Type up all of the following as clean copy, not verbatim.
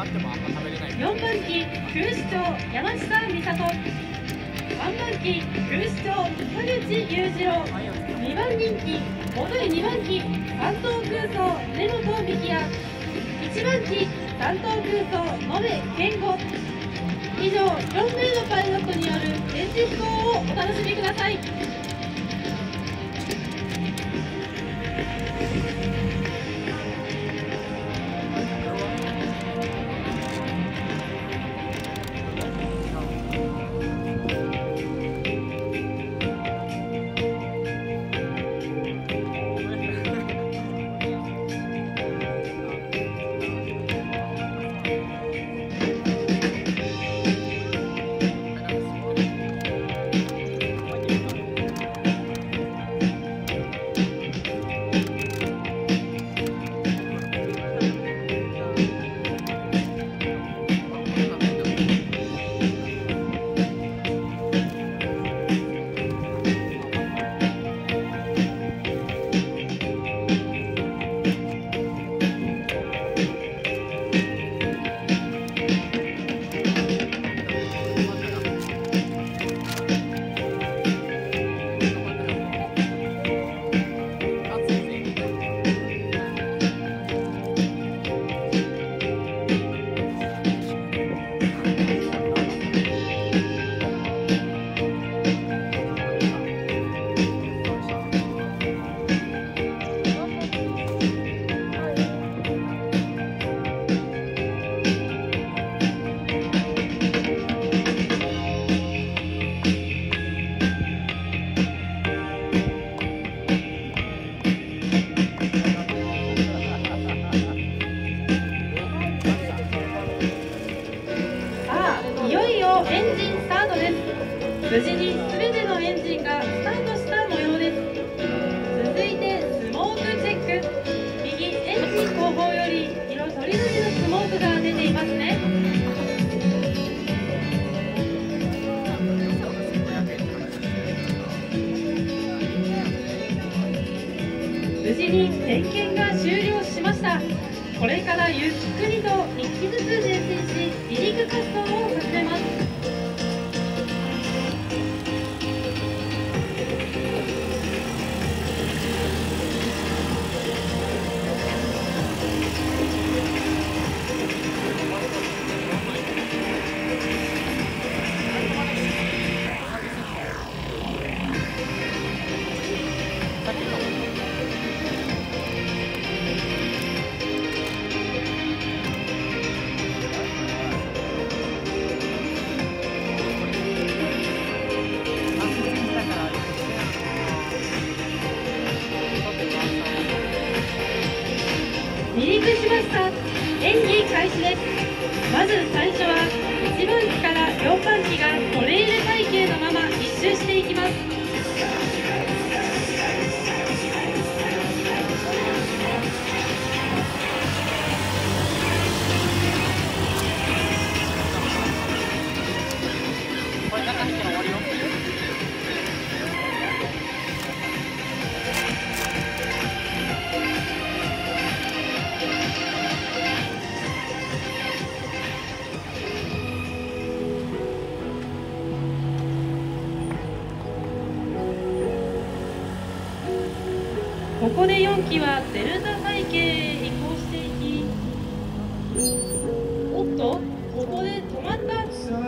4番機空士長山下美里、3番機空士長田口裕次郎、2番人気元2番機関東空想根本幹也、1番機関東空想野部健吾。以上4名のパイロットによる展示飛行をお楽しみください。無事に全てのエンジンがスタートした模様です。続いてスモークチェック。右エンジン後方より色とりどりのスモークが出ていますね。無事に点検が終了しました。これからゆっくりと1機ずつ前進し離陸活動を始めます。離陸しました。演技開始です。まず最初は1番機から4番機がトレイル体系のまま一周していきます。 これ中入ったら終わるよ。 ここで4機はデルタ体系へ移行していき、おっと、ここで止まった。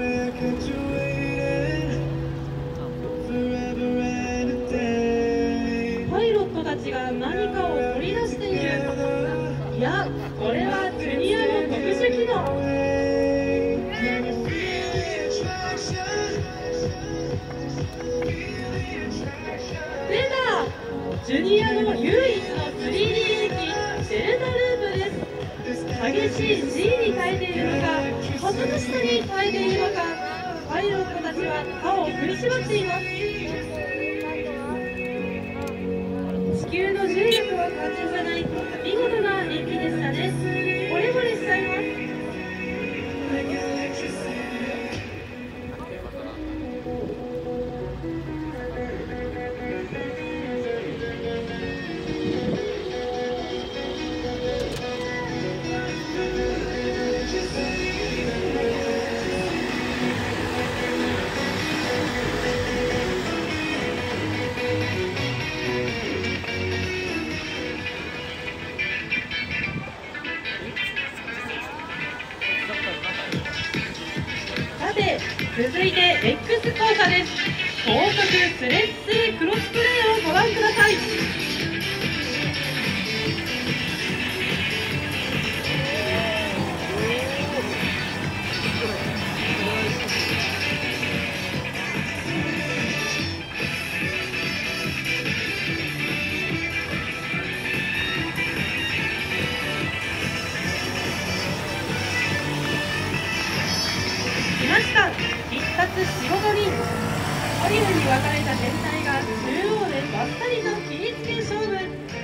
パイロットたちが何かを取り出している。いや、これはジュニアの特殊機能。出た！ジュニアの唯一の 3D 演技、デルタループです。激しい G に耐えているのか、ハトの下に耐えているのか、パイロットたちは歯を振り絞っています。地球の重力を感じさない見事な演技でしたね。惚れ惚れしちゃいます。 続いて X 交差です。高速スレッツクロスプレーをご覧ください。来ました。必殺仕事人。トリムに分かれた天体が中央でばったりと切りつけ勝負。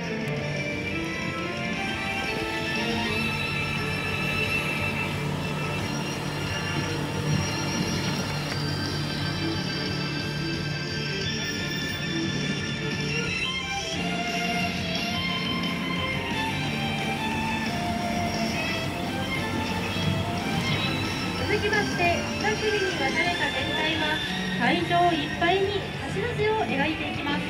続きまして、2組に分かれた天体は会場いっぱいに橋の字を描いていきます。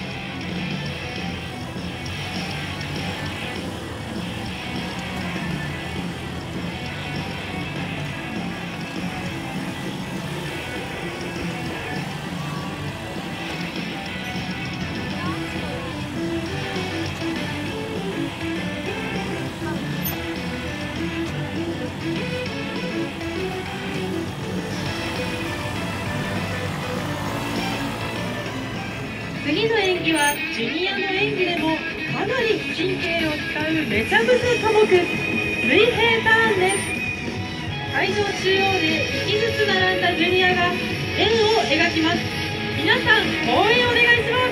次の演技はジュニアの演技でもかなり神経を使うめちゃぶせ科目、水平ターンです。会場中央で1機ずつ並んだジュニアが円を描きます。皆さん応援お願いします。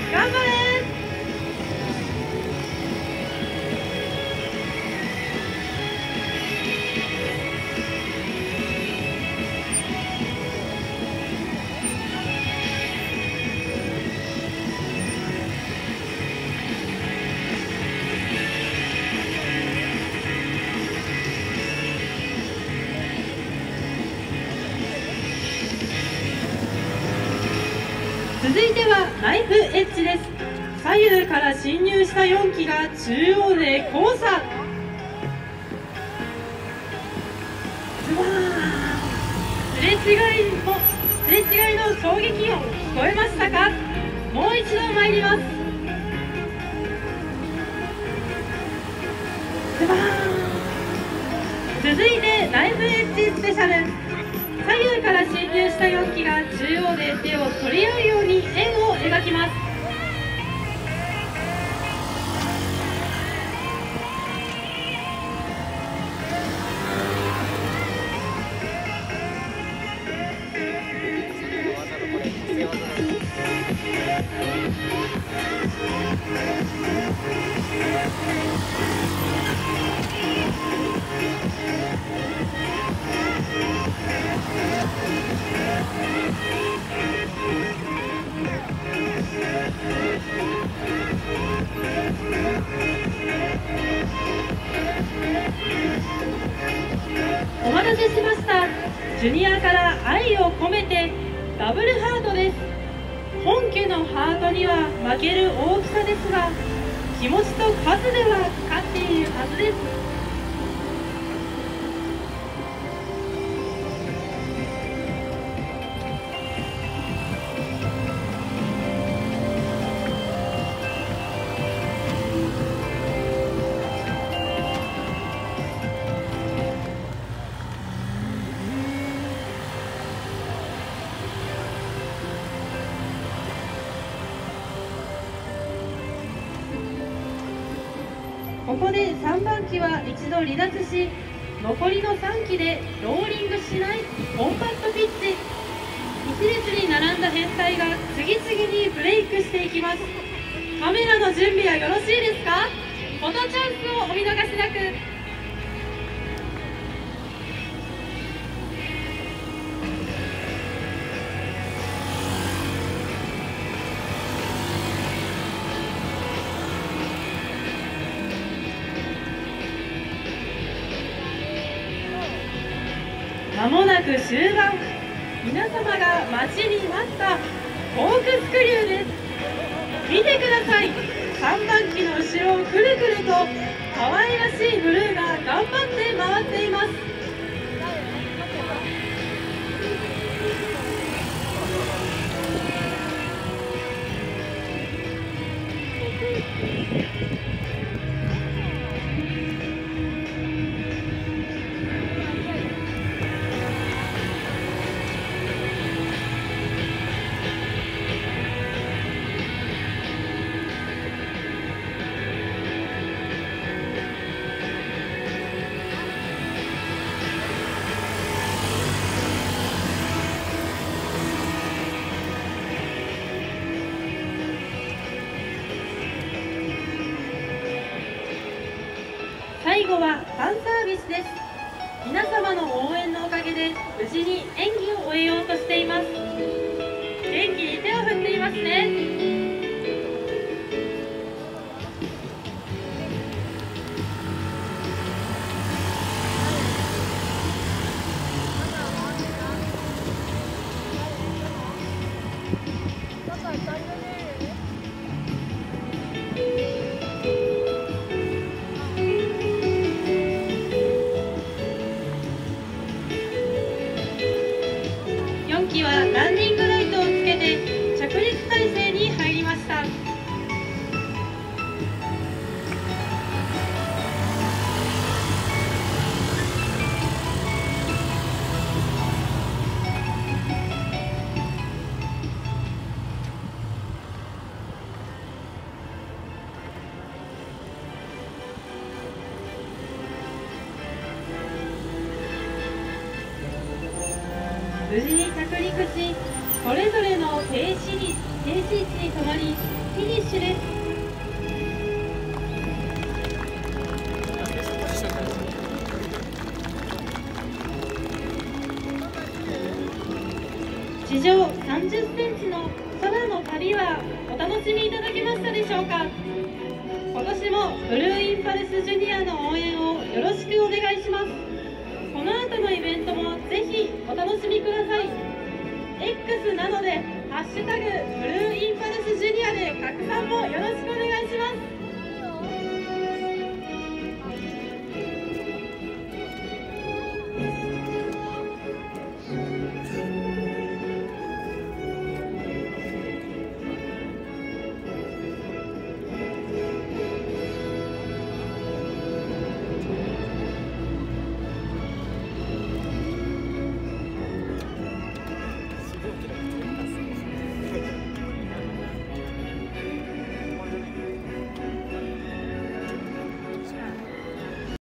頑張れ。続いてはナイフエッジです。左右から侵入した4機が中央で交差。すれ違いの衝撃音聞こえましたか？もう一度参ります。続いてナイフエッジスペシャル。左右から侵入した4機が中央で手を取り合うように円を描きます。お待たせしました。ジュニアから愛を込めてダブルハートです。本家のハートには負ける大きさですが、気持ちと数では勝っているはずです。ここで3番機は一度離脱し、残りの3機でローリングしないコンパクトピッチ。一列に並んだ編隊が次々にブレイクしていきます。カメラの準備はよろしいですか？フォトチャンスをお見逃しなく。まもなく終盤、皆様が待ちに待ったコークスクリューです。見てください、3番機の後ろをくるくると可愛らしいブルーが頑張って回っています。 最後はファンサービスです。皆様の応援のおかげで無事に演技を終えようとしています。元気に手を振っていますね。4機はランディングライトをつけて着陸態勢に入りました。無事に着陸し、それぞれの停止位置に止まり、フィニッシュです。地上30センチの空の旅はお楽しみいただけましたでしょうか。今年もブルーインパルスジュニアの応援をよろしくお願いします。この後のイベントもぜひお楽しみください。X なので、ハッシュタグブルーインパルスジュニアで拡散もよろしくお願いします。